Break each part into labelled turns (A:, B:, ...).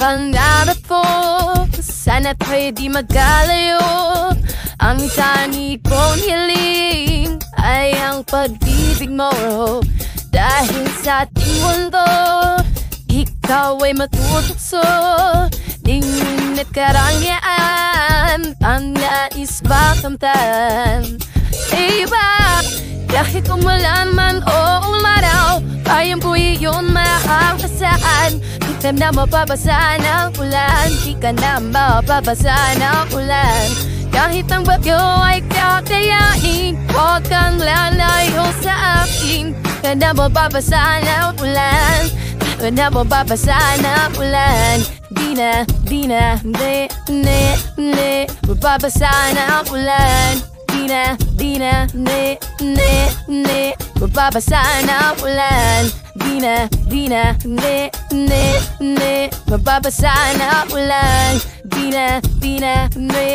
A: pangarap ko, sana't pwede magkalayo. Ang tani kong hiling ay ang pag-ibig mo. Dahil sa ating mundo, ikaw ay matutukso. Tingin at karangyaan ang nais makamtan. Iba, kahit umulan man o umaraw, kayang ko iyon makakasahan. Di ka na mapabasa ng ulan, di ka na mapabasa ng ulan. Kahit ang bagyo ay kakayanin, huwag kang lalayo sa akin. Di ka na mapabasa ng ulan, di ka na mapabasa ng ulan. Di na, mapabasa ng ulan. Di na, mapabasa ng ulan. Di na, mapabasa ng ulan. Di na,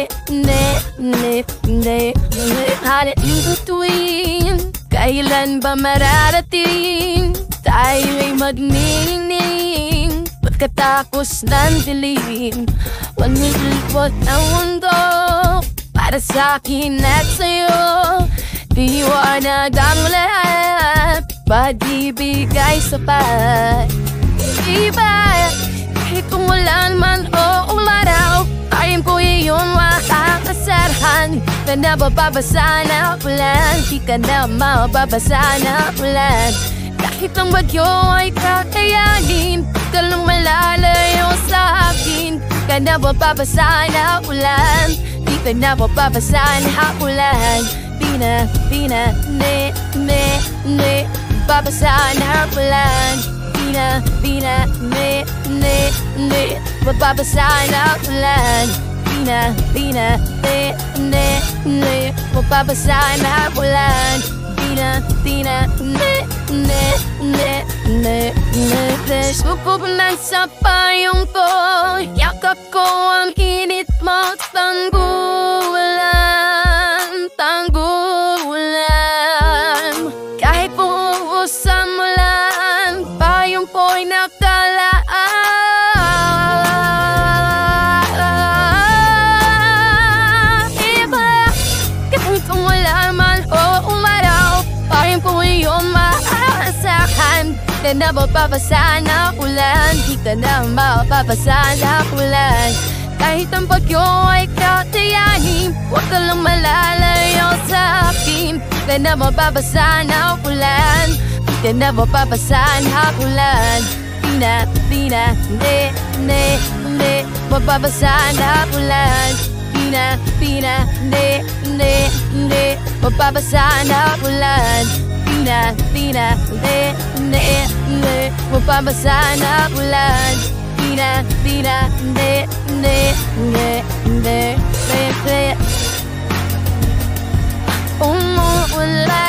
A: haliin ko tuwing kailan ba mararating? Tayo ay magniningning pagkatapos ng dilim. Manlilipot ang mundo para sa'kin at sa'yo. Liwanag ang lahat, pag-ibig ay sapat. Iba, kahit umulan man o umaraw, kayang ko iyon makakasarahan. Di ka na mapabasa ng ulan, di ka na mapabasa ng ulan. Kahit ang bagyo ay kakayanin, di ka lang malalayo sa akin. Di ka na mapabasa ng ulan, di ka na mapabasa ng ulan. Di na, mapabasa ng ulan. Di na, mapabasa ng ulan. Di na, mapabasa ng ulan. Di na, suko pa na sa payong ko, yakap ko ang init mo. Tanggulan, kahit puusan mo lang, payong ko'y nakalaan. Iba, kahit umulan man o umaraw, payong ko iyon maaasahan. Di ka na mapabasa ng ulan, di ka na mapabasa ng ulan. Kahit ang bagyo ay kakayanin, huwag ka lang malalayo sa akin. Di ka na mapabasa ng ulan, di ka na mapabasa ng ulan. Di na, mapabasa ng ulan. Di na, mapabasa ng ulan. Di na, mapabasa ng ulan. Di na, umuulan.